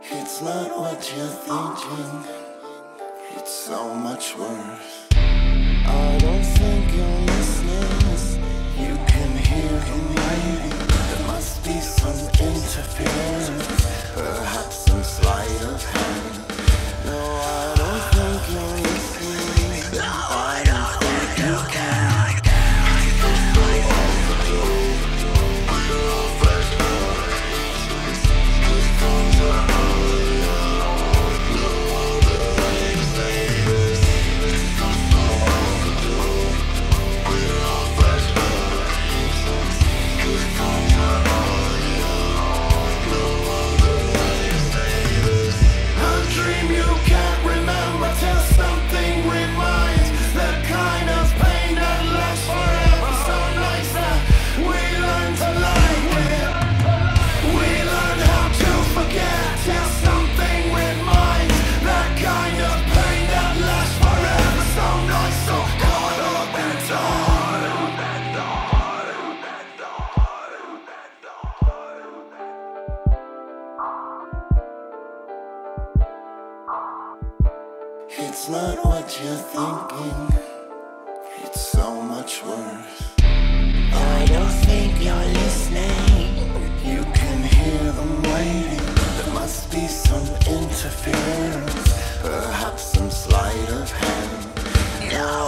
It's not what you're thinking, it's so much worse. I don't think you're listening, you can hear them waiting. There must be some interference, perhaps some sleight of hand. No, I don't think you're listening, I don't think you can. It's not what you're thinking, it's so much worse. I don't think you're listening, you can hear them waiting. There must be some interference, perhaps some sleight of hand. No.